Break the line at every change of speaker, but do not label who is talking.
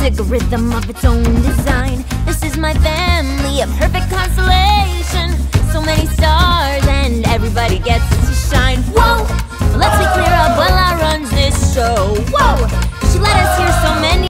Take a rhythm of its own design. This is my family, a perfect constellation. So many stars and everybody gets to shine. Whoa, let's be clear up while I runs this show. Whoa, she let us hear